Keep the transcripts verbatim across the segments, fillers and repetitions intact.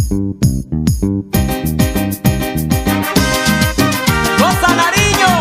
¡Goza, Nariño!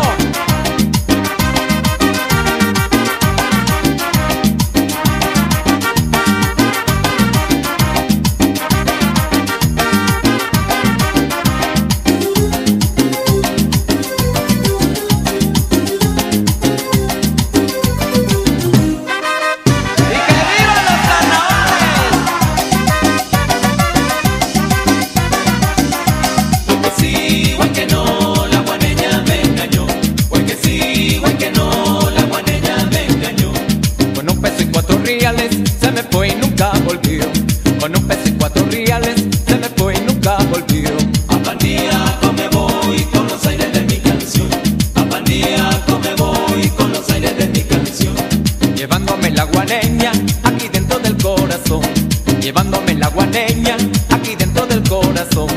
Se me fue y nunca volvió. Con un peso y cuatro reales se me fue y nunca volvió. A Pandíaco me voy con los aires de mi canción. A Pandíaco me voy con los aires de mi canción. Llevándome la guaneña aquí dentro del corazón. Llevándome la guaneña aquí dentro del corazón.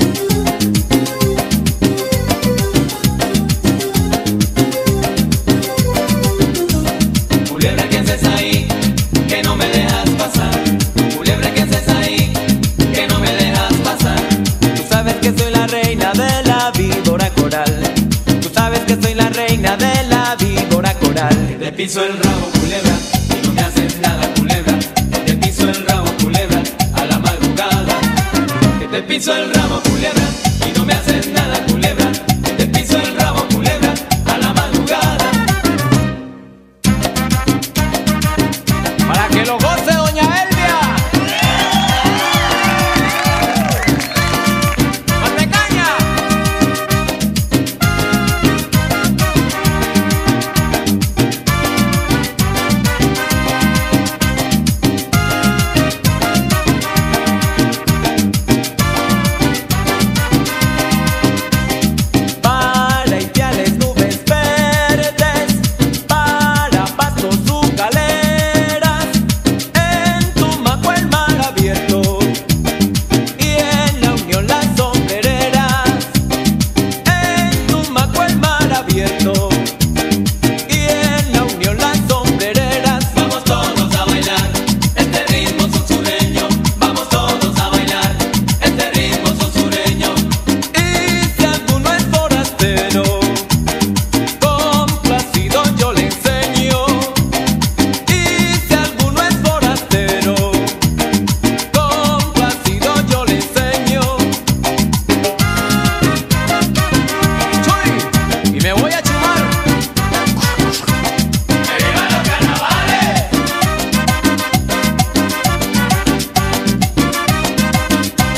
Culebra, ¿qué haces ahí? Que no me dejas pasar. Culebra, ¿qué haces ahí? Que no me dejas pasar. Tú sabes que soy la reina de la víbora coral. Tú sabes que soy la reina de la víbora coral. Te piso el rabo, culebra, y no me haces nada, culebra. Te piso el rabo, culebra, a la madrugada. Que te piso el rabo, culebra, y no me haces nada, culebra. Te piso el rabo, culebra, a la madrugada. Para que lo goce doña Elvia. ¡Mantecaña! Para Ipiales, nubes verdes, para Pasto, Zucaleras, en Tumaco el mar abierto y en La Unión las sombrereras. En Tumaco el mar abierto y en La Unión las sombrereras. Vamos todos a bailar este ritmo son sureño. Vamos todos a bailar este ritmo son sureño. Y si alguno es forastero, complacido yo le enseño. Y si alguno es forastero, complacido yo le enseño. Chuy, y me voy a chumar. ¡Que vivan los carnavales!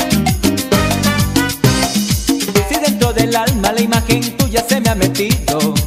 Si dentro del alma la imagen tuya se me ha metido,